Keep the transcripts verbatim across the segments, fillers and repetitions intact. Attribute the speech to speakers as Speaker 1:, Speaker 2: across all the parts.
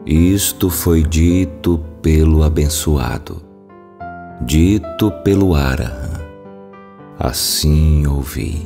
Speaker 1: Isto foi dito pelo abençoado, dito pelo Arahant. Assim ouvi.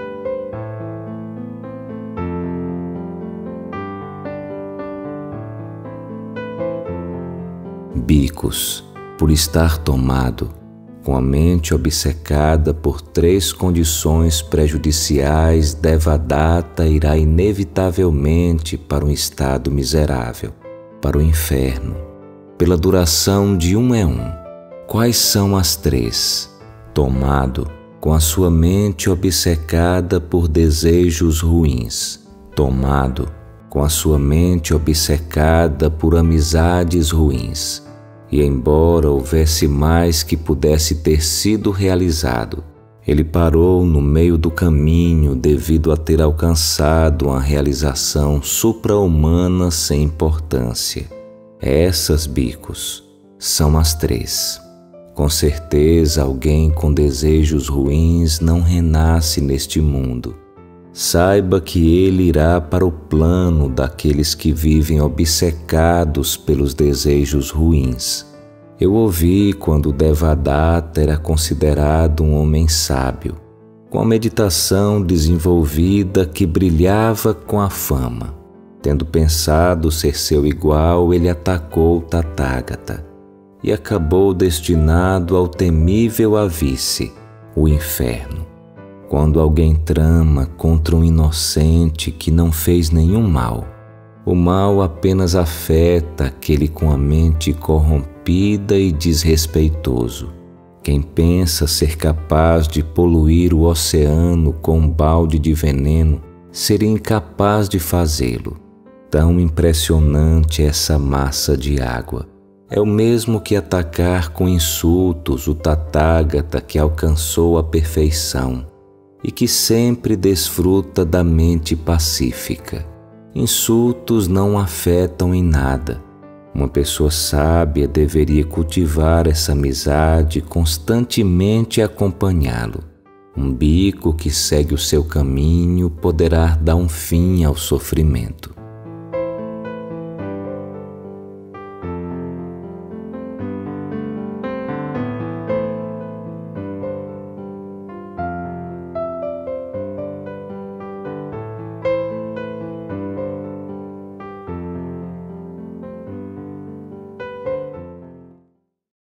Speaker 1: Bhikkhus, por estar tomado, com a mente obcecada por três condições prejudiciais, Devadatta irá inevitavelmente para um estado miserável, para o inferno, pela duração de um éon. Quais são as três? Tomado, com a sua mente obcecada por desejos ruins. Tomado, com a sua mente obcecada por amizades ruins. E embora houvesse mais que pudesse ter sido realizado, ele parou no meio do caminho devido a ter alcançado uma realização supra-humana sem importância. Essas, bhikkhus, são as três. Com certeza alguém com desejos ruins não renasce neste mundo. Saiba que ele irá para o plano daqueles que vivem obcecados pelos desejos ruins. Eu ouvi quando Devadatta era considerado um homem sábio, com a meditação desenvolvida que brilhava com a fama. Tendo pensado ser seu igual, ele atacou Tathagata e acabou destinado ao temível avice, o inferno. Quando alguém trama contra um inocente que não fez nenhum mal, o mal apenas afeta aquele com a mente corrompida e desrespeitoso. Quem pensa ser capaz de poluir o oceano com um balde de veneno seria incapaz de fazê-lo. Tão impressionante essa massa de água. É o mesmo que atacar com insultos o Tathagata que alcançou a perfeição e que sempre desfruta da mente pacífica. Insultos não afetam em nada. Uma pessoa sábia deveria cultivar essa amizade e constantemente acompanhá-lo. Um bhikkhu que segue o seu caminho poderá dar um fim ao sofrimento.